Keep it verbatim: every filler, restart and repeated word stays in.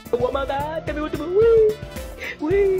Voy a matar, te me último. Uy, uy.